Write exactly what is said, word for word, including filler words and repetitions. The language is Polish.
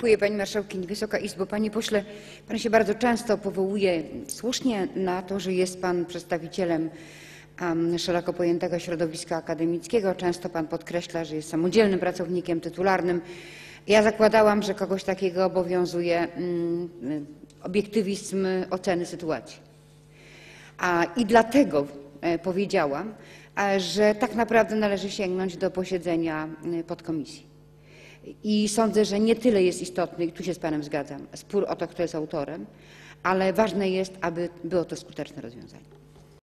Dziękuję Pani Marszałkini. Wysoka Izbo, Panie Pośle, Pan się bardzo często powołuje słusznie na to, że jest Pan przedstawicielem um, szeroko pojętego środowiska akademickiego. Często Pan podkreśla, że jest samodzielnym pracownikiem tytularnym. Ja zakładałam, że kogoś takiego obowiązuje um, obiektywizm oceny sytuacji. A, I dlatego e, powiedziałam, a, że tak naprawdę należy sięgnąć do posiedzenia e, podkomisji. I sądzę, że nie tyle jest istotny, i tu się z Panem zgadzam, spór o to, kto jest autorem, ale ważne jest, aby było to skuteczne rozwiązanie.